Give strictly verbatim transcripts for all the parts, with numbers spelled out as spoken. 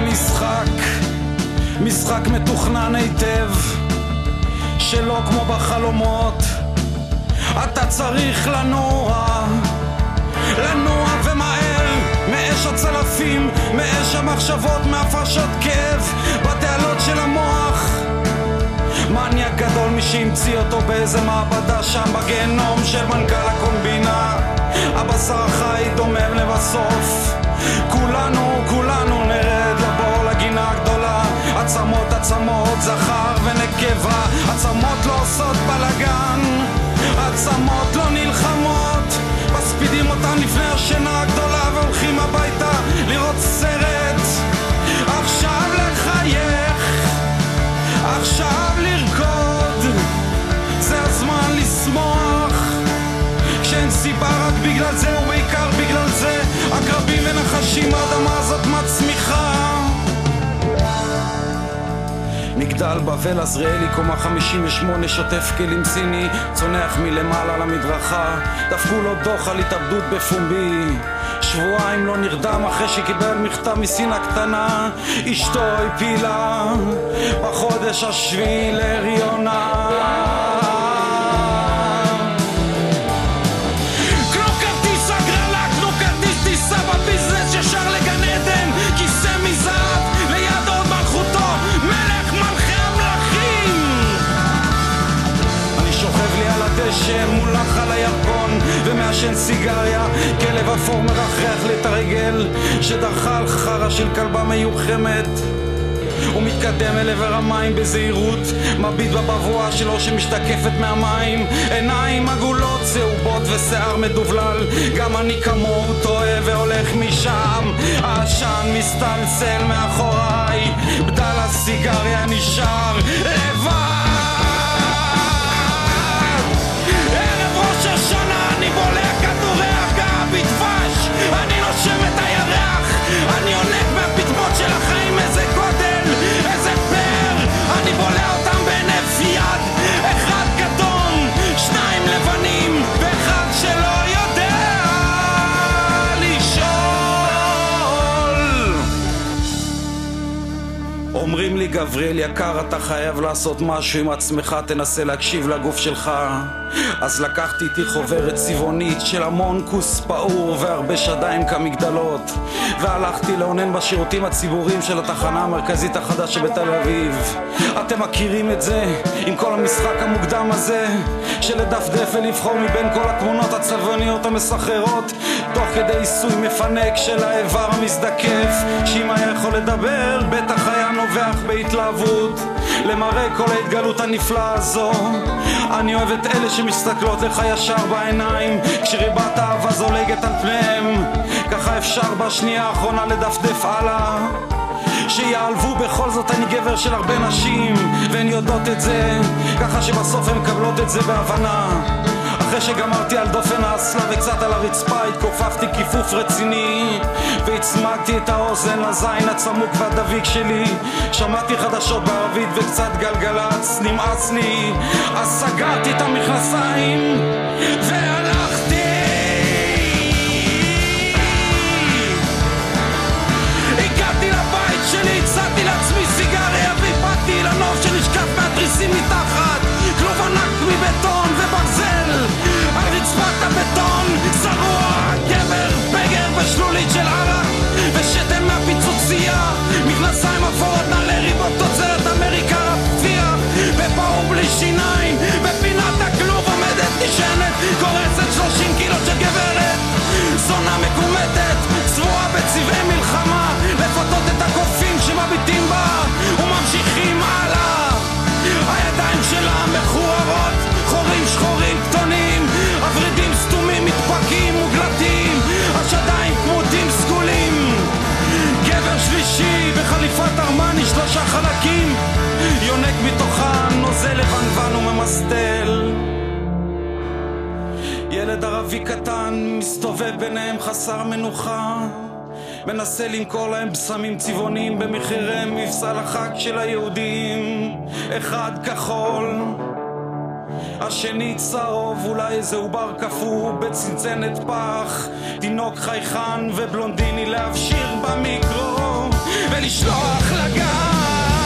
משחק, משחק מתוכנן היטב, שלא כמו בחלומות. אתה צריך לנוע, לנוע ומהר, מאש הצלפים, מאש המחשבות, מהפרשות כאב בתעלות של המוח. מניאק גדול מי שהמציא אותו באיזה מעבדה שם בגיהנום של מנכ"ל הקומבינה. הבשר החי דומם לבסוף, כולנו, כולנו נרד לבור לגינה הגדולה. עצמות, עצמות, זכר ונקבה, עצמות לא עושות בלגן, עצמות לא נלחמות, מספידים אותן לפני השינה הגדולה והולכים הביתה לראות סרט. עכשיו לחייך, עכשיו לרקוד, זה הזמן לשמוח, כשאין סיבה רק בגלל זה ובעיקר בגלל זה. עקרבים ונחשים, האדמה הזאת מצמיחה. מגדל בבל עזריאלי קומה חמישים ושמונה, שוטף כלים סיני, צונח מלמעלה למדרכה. דפקו לו דוח על התאבדות בפומבי, שבועיים לא נרדם אחרי שקיבל מכתב מסין הקטנה. אשתו הפילה בחודש השביעי להריונה. קנו כרטיס הגרלה, קנו כרטיס טיסה בביזנס ישר לגן עדן, כיסא מזהב ליד עוד מלכותו, מלך מלכי המלכים. אני שוכב לי על הדשא מולך על הירקון ומעשן סיגריה, כלב אפור מרחרח לי את הרגל שדרכה על חרה של כלבה מיוחמת. הוא מתקדם אל עבר המים בזהירות, מביט בבבואה שלו שמשתקפת מהמים, עיניים עגולות צהובות ושיער מדובלל. גם אני כמוהו טועה והולך משם, העשן מסתלסל מאחוריי, בדל הסיגריה נשאר לבד. ערב ראש השנה אני בולע כדורי הרגעה בדבש, אני נושם את הירח, אני עונק מהפטמות של החיים. איזה גודל, איזה פר, אני בולע אותם בהינף יד. אחד כתום, שניים לבנים ואחד שלא יודע לשאול. אומרים לי גבריאל יקר, אתה חייב לעשות משהו עם עצמך, תנסה להקשיב לגוף שלך. אז לקחתי איתי חוברת צבעונית של המון כוס פעור והרבה שדיים כמגדלות, והלכתי לעונן בשירותים הציבוריים של התחנה המרכזית החדש שבתל אביב. אתם מכירים את זה, עם כל המשחק המוקדם הזה של לדפדף ולבחור מבין כל התמונות הצבעוניות המסחררות, תוך כדי עיסוי מפנק של האיבר המזדקף, שאם היה יכול לדבר בטח היה נובח בהתלהבות למראה כל ההתגלות הנפלאה הזו. אני אוהב את אלה שמסתכלות לך ישר בעיניים כשריבת האהבה זולגת על פניהם, ככה אפשר בשנייה האחרונה לדפדף הלאה, שיעלבו בכל זאת אני גבר של הרבה נשים והן יודעות את זה, ככה שבסוף הן מקבלות את זה בהבנה. אחרי שגמרתי על דופן האסלה וקצת על הרצפה, התכופפתי כיפוף רציני והצמדתי את האוזן לזין הצמוק והדביק שלי. שמעתי חדשות בערבית וקצת גלגלץ, נמאס לי, אז סגרתי את המכנסיים והלכתי. הגעתי לבית שלי, הצעתי לעצמי סיגריה והפעתי לנוף שנשקף מהתריסים מתחת, כלוב ענק מבטון וברזל על רצפת הבטון, זרוע גבר בגר ושלולית של ערק ושתן מהפיצוצייה, מכנסיים אפורות נעלי ריבות תוצרת אמריקה רפתיע, בפאור בלי שיניים בפינת הכלוב עומדת נשענת קורסת שלושים קילו של גברת, זונה מקומטת צבועה בצבעי מלחמה, לפתות את הקופים שמביטים בה וממשיכים הלאה. הידיים שלה מכוערות, חורים שחורים קטונים, הורידים סתומים מתפקים מוגלטים, השדיים כמותים סגולים. גבר שלישי בחליפת ארמני שלושה חלקים, יונק מתוכה נוזל לבנוון וממסטל. ילד ערבי קטן מסתובב ביניהם חסר מנוחה, מנסה למכור להם בשמים צבעוניים במחירי מבצע לחג של היהודים. אחד כחול, השני צהוב, אולי איזה עובר קפוא בצנצנת פח, תינוק חייכן ובלונדיני להבשיר במיקרו ולשלוח לגן.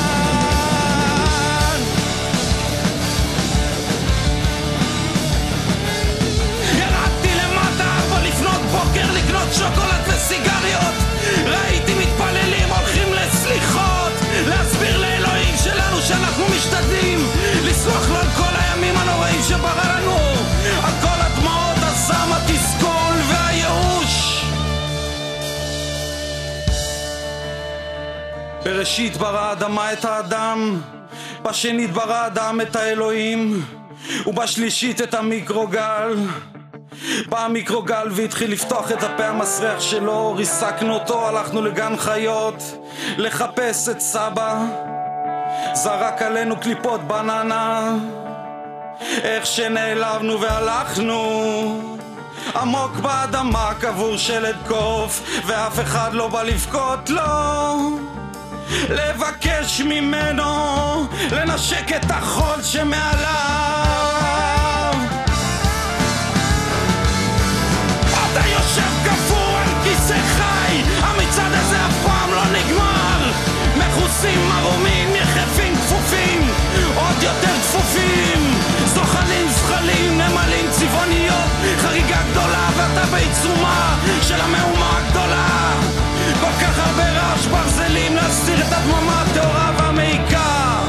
ירדתי למטה ארבע לפנות בוקר לקנות שוקולד וסיגריות, ראיתי מתפללים הולכים לסליחות, להסביר לאלוהים שלנו שאנחנו משתדלים לסלוח לו על כל הימים הנוראים שברא לנו, על כל הדמעות, הזעם, התסכול והייאוש. בראשית ברא האדמה את האדם, בשנית ברא האדם את האלוהים, ובשלישית את המיקרוגל. בא המיקרוגל והתחיל לפתוח את הפה המסריח שלו, ריסקנו אותו, הלכנו לגן חיות לחפש את סבא, זרק עלינו קליפות בננה, איך שנעלבנו והלכנו עמוק באדמה, קבור שלד קוף ואף אחד לא בא לבכות לו, לבקש ממנו לנשק את החול שמעליו. אתה יושב קפוא על כיסא חי, המצעד הזה אף פעם לא נגמר, מחוסים מרומים יחפים כפופים עוד יותר כפופים, זוחלים זחלים נמלים צבעוניות, חריגה גדולה ואתה בעיצומה של המהומה הגדולה, כל כך הרבה רעש ברזלים להסתיר את הדממה הטהורה והמעיקה.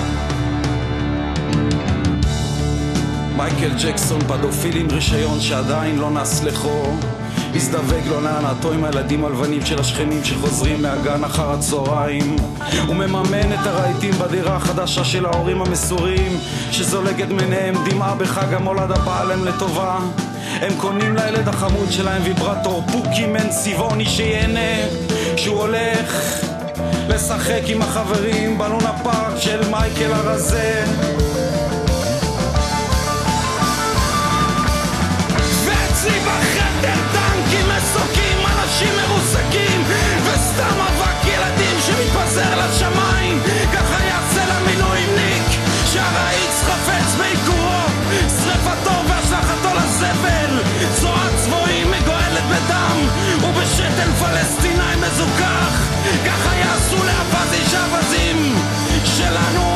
מייקל ג'קסון פדופיל עם רישיון שעדיין לא נסלחו, מזדווג לו להנאתו עם הילדים הלבנים של השכנים שחוזרים מהגן אחר הצהריים, הוא מממן את הרהיטים בדירה החדשה של ההורים המסורים שזולגת מניהם דמעה בחג המולד הבא להם לטובה. הם קונים לילד החמוד שלהם ויברטור פוקימן צבעוני שיהנה שהוא הולך לשחק עם החברים בלונה פארק של מייקל הרזה. ואצלי בחדר טנקים מסוקים, אנשים מרוסקים וסתם אבק ילדים שמתפזר לשמיים, ככה יעשה למילואימניק שהרעיץ חפץ בעיקורו, שרפתו והשלחתו לזבל, צועת צבועים מגואלת בדם ובשתן פלסטיני מזוכח, ככה יעשו לאבזי שבזים שלנו,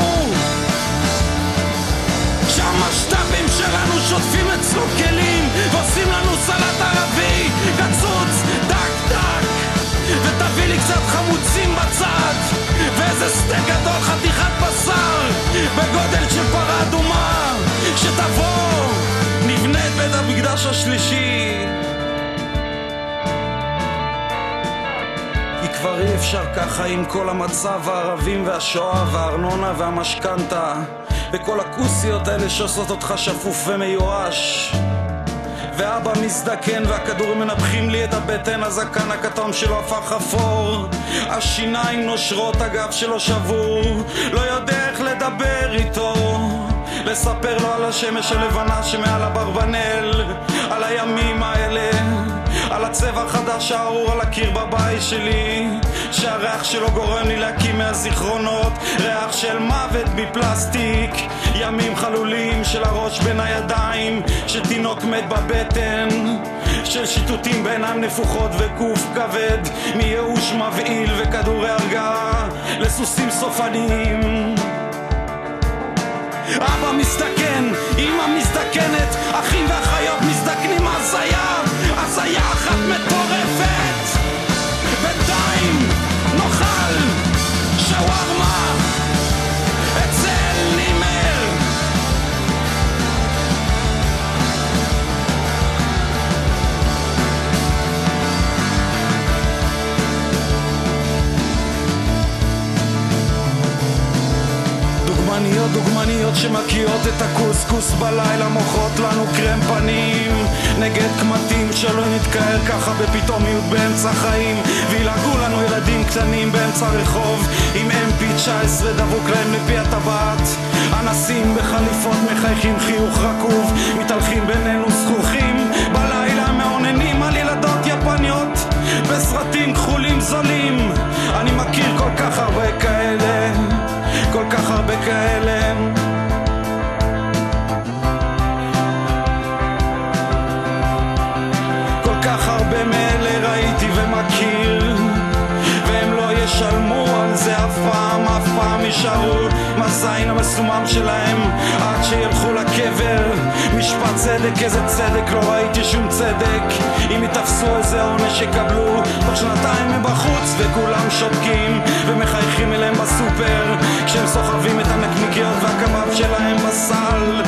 שהמשת"פים שלנו שוטפים אצלו כלים ועושים לנו סלט ערבי קצוץ דק דק, ותביא לי קצת חמוצים בצד ואיזה סטייק גדול חתיכת בשר בגודל של פרה אדומה, שתבוא נבנה את בית המקדש השלישי, כי כבר אי אפשר ככה עם כל המצב, הערבים והשואה והארנונה והמשכנתה וכל הכוסיות האלה שעושות אותך שפוף ומיואש. ואבא מזדקן והכדורים מנפחים לי את הבטן, הזקן הכתום שלו הפך אפור, השיניים נושרות, הגב שלו שבור, לא יודע איך לדבר איתו, לספר לו על השמש הלבנה שמעל הברבנל, על הימים האלה, על הצבע החדש הארור על הקיר בבית שלי, שהריח שלו גורם לי להקים מהזיכרונות, ריח של מוות מפלסטיק, ימים חלולים של הראש בין הידיים, של תינוק מת בבטן, של שיטוטים בעיניים נפוחות וקוף כבד, מייאוש מבעיל וכדורי הרגעה לסוסים סופניים. אבא מזדקן, אמא מזדקנת, אחים ואחיות מזדקנים, הזיה, הזיה אחת מטורפת. בינתיים נאכל שווארמה אצל נימר. דוגמניות דוגמניות שמקיאות את הקוסקוס בלילה, מוכרות לנו קרם פנים נגד קמטים, שלא נתקהל ככה בפתאומיות באמצע חיים, וילעגו לנו ילדים קטנים באמצע רחוב עם אם פי תשע עשרה דבוק להם לפי הטבעת, אנסים בחליפות מחייכים חיוך רקוב, מתהלכים בינינו זכוכים בלילה, מעוננים על ילדות יפניות בסרטים כחולים זולים. אני מכיר כל כך הרבה כאלה, כל כך הרבה כאלה. יישומם שלהם עד שילכו לקבר. משפט צדק, איזה צדק, לא ראיתי שום צדק. אם יתפסו איזה עונש יקבלו, תוך שנתיים הם בחוץ וכולם שותקים ומחייכים אליהם בסופר כשהם סוחבים את הנקניקיות והקבב שלהם בסל.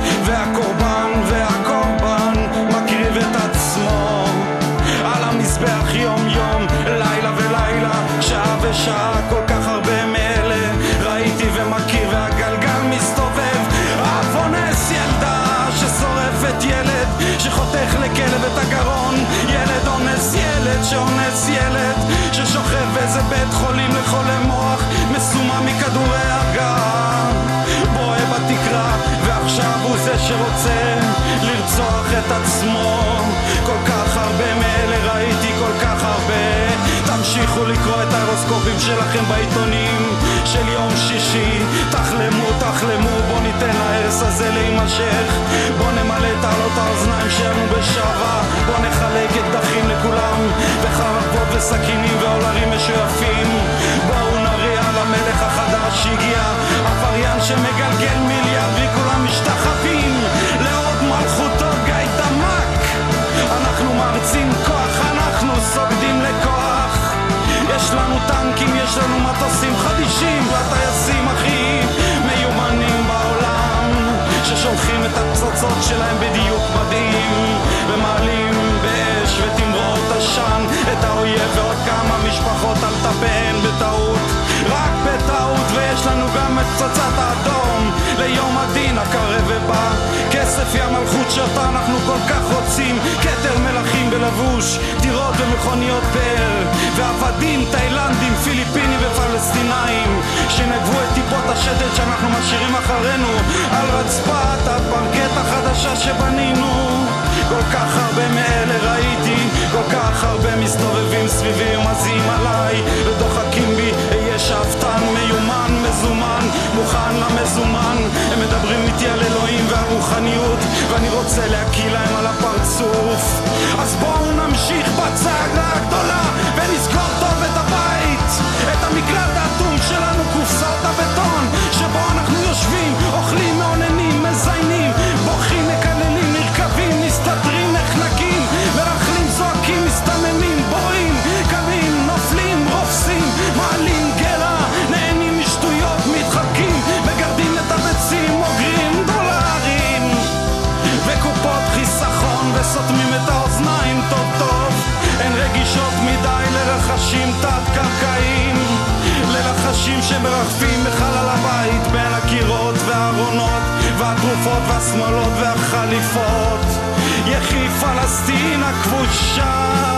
והקורבן והקורבן מקריב את עצמו על המזבח יום יום, לילה ולילה, שעה ושעה. כל כך הרבה מאלה ראיתי ומכיר והגלגל מסתובב. אף אונס ילדה ששורפת ילד, שחותך לכלב את הגרון. ילד אונס ילד שאונס ילד, ששוכב באיזה בית חולים לחולי מוח, מסומם מכדורי הרגעה, בוהה בתקרה, ועכשיו הוא זה שרוצה לרצוח את עצמו. כל כך הרבה מאלה ראיתי, כל כך הרבה. תמשיכו לקרוא את ההורוסקופים שלכם בעיתונים של יום שישי. תחלמו, תחלמו, בוא ניתן להרס הזה להימשך. בוא נמלא תעלות האוזניים שלנו בשווה. בוא נחלק אקדחים לכולם וחרבות וסכינים ואולרים משויפים. בואו נריע למלך החדש שהגיע, עבריין שמגלגל מיליארד וכולם משתחווים לעוד מלכותו גיא דמק. אנחנו מרצים כוח, אנחנו סוגדים לכוח. יש לנו טנקים, יש לנו מטוסים חדישים, והטייסים הכי מיומנים בעולם, ששולחים את הפצצות שלהם בדיוק מדהים, ומעלים באש ותמרות עשן את האויב ועוד כמה משפחות על טפיהן בטעות, רק בטעות. ויש לנו גם את פצצת האדום ליום הדין הקרב ובא. כסף היא המלכות שאותה אנחנו כל כך רוצים, כתר מלכים בלבוש, דירות ומכוניות פאר, ועבדים תאילנדים, פיליפינים ופלסטינאים שנגבו את טיפות השתת שאנחנו משאירים אחרינו על רצפת הפרקט החדשה שבנינו. כל כך הרבה מאלה ראיתי, כל כך הרבה מסתובבים סביבי ומזיעים עליי ודוחקים בי. אהיה שאפתן מיומן מזומן, מוכן למזומן. הם מדברים איתי על אלוהים והרוחניות ואני רוצה להקיא להם על הפרצוף. אז בואו נמשיך בצעדה הגדולה ונסגור טוב את הבית, את המקלט האטום שלנו, קופסאות הבטון שבו אנחנו יושבים, אוכלים, מעוננים, מזיינים, בוכים, מקללים, נרכבים, מסתדרים, נחנקים, מרחלים, זועקים, מסתממים, בואים, קמים, נופלים, רופסים, מעלים גרה, נהנים משטויות, מתחלקים, מגרדים את הביצים, אוגרים דולרים וקופות חיסכון וסותמים את האוזניים טוב טוב. הן רגישות מדי לרחשים תת-קרקעיים, ללחשים שמרחפים בחלל הבית בין הקירות והארונות והתרופות והשמאלות והחליפות. יחי פלסטין הכבושה.